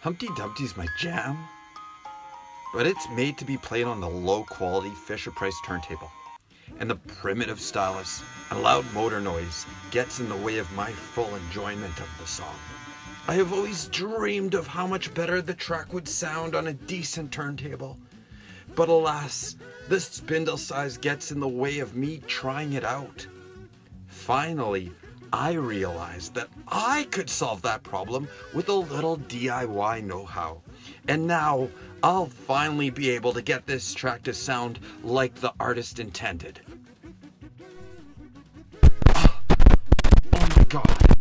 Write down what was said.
Humpty Dumpty's my jam, but it's made to be played on the low-quality Fisher-Price turntable. And the primitive stylus and loud motor noise gets in the way of my full enjoyment of the song. I have always dreamed of how much better the track would sound on a decent turntable, but alas, the spindle size gets in the way of me trying it out. Finally, I realized that I could solve that problem with a little DIY know-how. And now, I'll finally be able to get this track to sound like the artist intended. Oh my God.